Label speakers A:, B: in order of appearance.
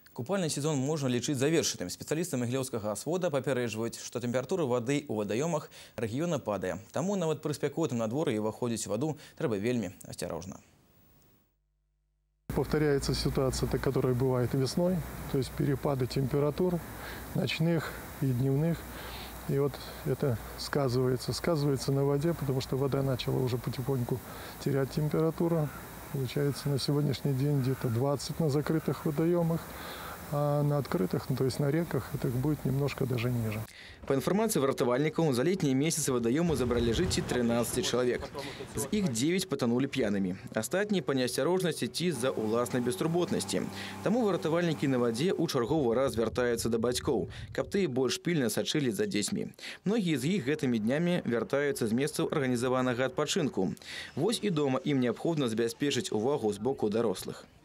A: Купальный сезон можно лечить завершенным. Специалисты Могилевского освода попередживают, что температура воды у водоемах региона падает. Тому нават при спекотном надвор'ї выходить в воду треба вельми осторожно.
B: Повторяется ситуация, которая бывает весной, то есть перепады температур ночных и дневных. И вот это сказывается на воде, потому что вода начала уже потихоньку терять температуру. Получается, на сегодняшний день где-то 20 на закрытых водоемах, а на открытых, то есть на реках, это будет немножко даже ниже.
A: По информации вартовальников, за летние месяцы водоему забрали жить 13 человек. Из их 9 потонули пьяными. Остатние по неосторожности ці за уласной бестурботности. Тому вартовальники на воде у чарговый раз вертаются до батьков, каб ты больше пильно сочили за детьми. Многие из них этими днями вертаются с места организованного отпочинку. Вось и дома им необходимо забеспечить увагу с боку дорослых.